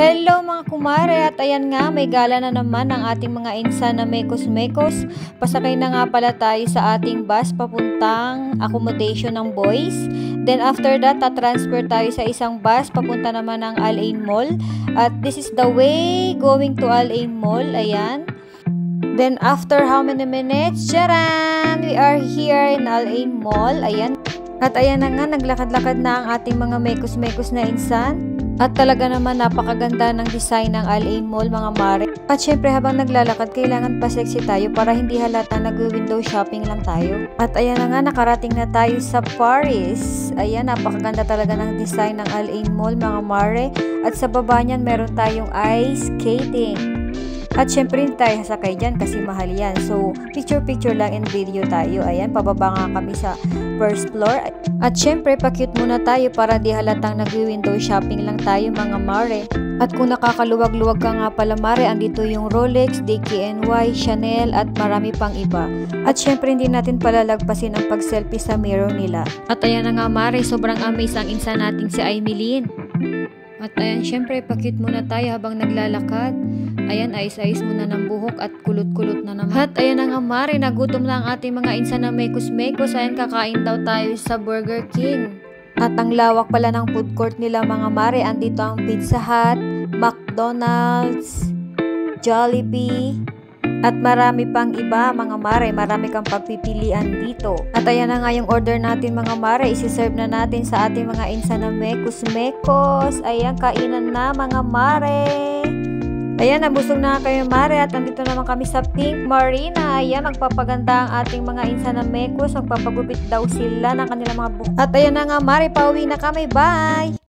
Hello mga kumare, at ayan nga, may gala na naman ang ating mga insan na mekos-mekos. Pasakay na nga pala tayo sa ating bus papuntang accommodation ng boys. Then after that, tatransfer tayo sa isang bus papunta naman ng Al Ain Mall. At this is the way going to Al Ain Mall, ayan. Then after how many minutes, charan! We are here in Al Ain Mall, ayan. At ayan na nga, naglakad-lakad na ang ating mga mekos-mekos na insan. At talaga naman napakaganda ng design ng Al Ain Mall, mga mare. At syempre habang naglalakad, kailangan pa sexy tayo para hindi halata nag-window shopping lang tayo. At ayan na nga, nakarating na tayo sa Paris. Ayan, napakaganda talaga ng design ng Al Ain Mall, mga mare. At sa baba niyan, meron tayong ice skating. At syempre hindi tayo sasakay dyan kasi mahal yan. So, picture-picture lang and video tayo. Ayan, pababa nga kami sa first floor. At syempre, pa-cute muna tayo para di halatang nag-window shopping lang tayo, mga mare. At kung nakakaluwag-luwag ka nga pala, mare, andito yung Rolex, DKNY, Chanel, at marami pang iba. At syempre, hindi natin palalagpasin ang pag-selfie sa mirror nila. At ayan na nga, mare, sobrang amaze ang insan natin si Aimeline. At ayan, syempre, pa-cute muna tayo habang naglalakad. Ayan, ayos-ayos muna ng buhok at kulot-kulot na naman. At ayan na nga, mare, nagutom na ang ating mga insan na mekos-mekos. Ayan, kakain daw tayo sa Burger King. At ang lawak pala ng food court nila, mga mare. Andito ang Pizza Hut, McDonald's, Jollibee, at marami pang iba, mga mare. Marami kang pagpipilian dito. At ayan na nga yung order natin, mga mare. Isi-serve na natin sa ating mga insan na mekos-mekos. Ayan, kainan na, mga mare. Ayan, nabusog na kayo, mare, at nandito naman kami sa Pink Marina. Ayan, magpapaganda ang ating mga insan na mekos. Magpapagupit daw sila ng kanilang mga buhok. At ayan na nga, mare, pauwi na kami. Bye!